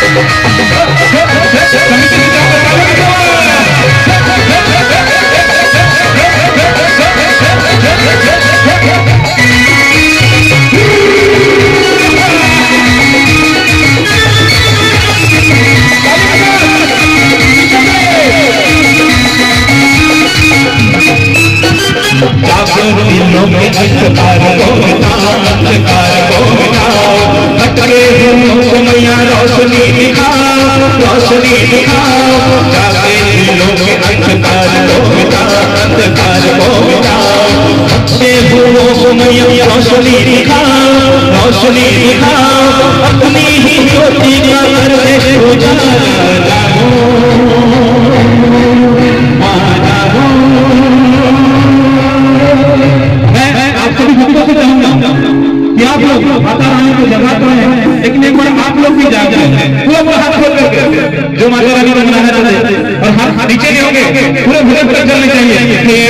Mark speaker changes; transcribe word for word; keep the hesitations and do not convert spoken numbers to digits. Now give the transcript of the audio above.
Speaker 1: अंधकार को मिटाओ, अंधकार को मिटाओ, भटके दिलों को मैया रोशनी दिखाओ, रोशनी दिखाओ, जागे दिलों के अंधकार को मिटाओ, अंधकार को मिटाओ, भटके दिलों को मैया रोशनी दिखाओ, रोशनी दिखाओ, अपनी ही ज्योति का कर दे उजाला आप लोग माता रानी को जगाते हैं, लेकिन एक बार आप लोग भी जाग जाए, पूरा पूरा हाथ खोल करके जो माता रानी को मनाना चाहते हैं और हाथ नीचे नहीं होंगे, पूरे भरे भरे चलने चाहिए।